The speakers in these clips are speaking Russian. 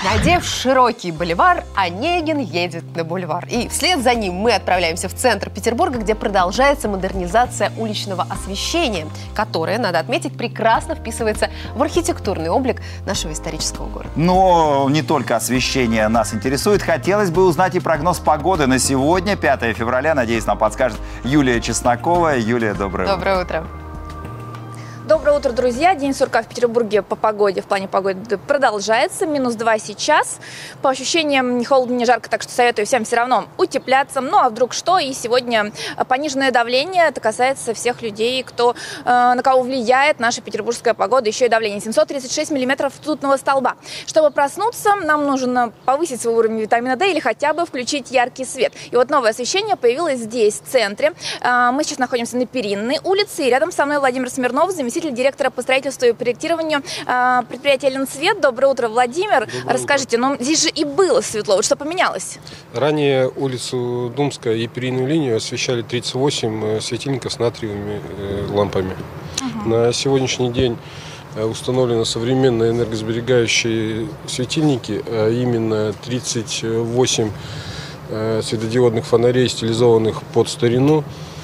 Надев широкий боливар, Онегин едет на бульвар. И вслед за ним мы отправляемся в центр Петербурга, где продолжается модернизация уличного освещения, которое, надо отметить, прекрасно вписывается в архитектурный облик нашего исторического города. Но не только освещение нас интересует. Хотелось бы узнать и прогноз погоды на сегодня, 5 февраля. Надеюсь, нам подскажет Юлия Чеснокова. Юлия, доброе утро. Доброе утро. Доброе утро, друзья. День сурка в Петербурге по погоде, в плане погоды продолжается. -2 сейчас. По ощущениям, не холодно, не жарко, так что советую всем все равно утепляться. Ну, а вдруг что? И сегодня пониженное давление. Это касается всех людей, на кого влияет наша петербургская погода. Еще и давление 736 миллиметров ртутного столба. Чтобы проснуться, нам нужно повысить свой уровень витамина D или хотя бы включить яркий свет. И вот новое освещение появилось здесь, в центре. Мы сейчас находимся на Перинной улице. И рядом со мной Владимир Смирнов, заместитель директора по строительству и проектированию предприятия «Ленцвет». Доброе утро, Владимир. Расскажите, здесь же и было светло. Вот что поменялось? Ранее улицу Думская и Перинную линию освещали 38 светильников с натриевыми лампами. На сегодняшний день установлены современные энергосберегающие светильники, а именно 38 светодиодных фонарей, стилизованных под старину.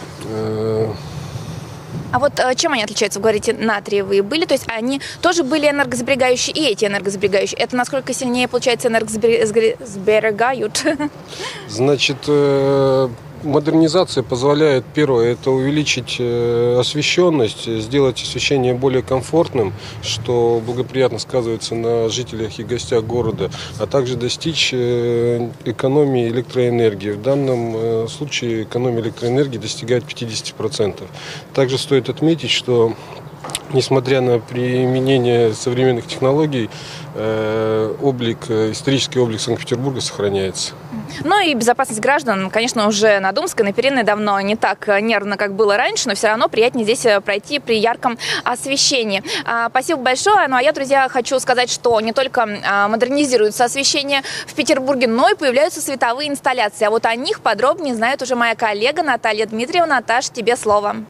А вот чем они отличаются? Вы говорите, натриевые были, то есть они тоже были энергосберегающие, и эти энергосберегающие. Это насколько сильнее, получается, энергосберегают? Значит, модернизация позволяет, первое, это увеличить освещенность, сделать освещение более комфортным, что благоприятно сказывается на жителях и гостях города, а также достичь экономии электроэнергии. В данном случае экономия электроэнергии достигает 50%. Также стоит отметить, что несмотря на применение современных технологий, исторический облик Санкт-Петербурга сохраняется. Ну и безопасность граждан, конечно, уже на Думской, на Перинной давно не так нервно, как было раньше, но все равно приятнее здесь пройти при ярком освещении. Спасибо большое. Ну а я, друзья, хочу сказать, что не только модернизируется освещение в Петербурге, но и появляются световые инсталляции. А вот о них подробнее знает уже моя коллега Наталья Дмитриевна. Наташ, тебе слово.